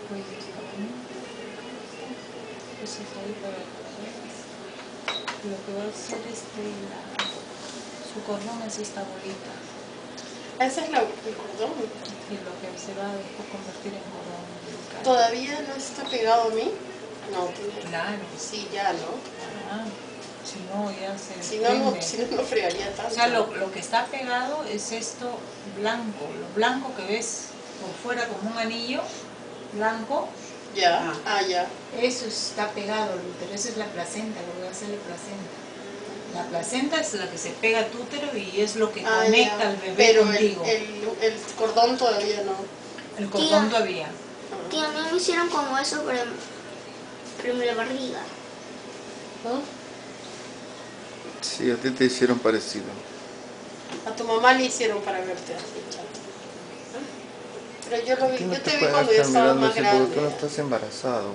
cuello está bien. Pues está ahí para lo que va a hacer su cordón es esta bolita. Ese es el cordón. Y lo que se va a después convertir en cordón umbilical. ¿Todavía no está pegado a mí? No, tiene. Claro. Sí, ya, ¿no? Ah, si no, ya se Si no, no fregaría tanto. O sea, lo que está pegado es esto blanco. Lo blanco que ves por fuera como un anillo blanco. Ya, ya. Eso está pegado, pero eso es la placenta, lo que va a hacer la placenta. La placenta es la que se pega al útero y es lo que conecta al bebé pero contigo. El cordón todavía no. El cordón todavía. Tía, a mí me hicieron como eso, pero en la barriga. ¿No? Sí, a ti te hicieron parecido. A tu mamá le hicieron para verte así, chato. Pero yo lo vi, No yo te te vi puedes cuando yo estar estaba mirando más así porque grande. tú no estás embarazado,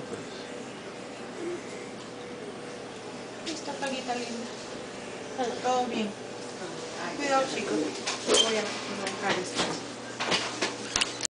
pues. Esta paguita linda. Todo bien. Cuidado, chicos. Voy a arrancar esto.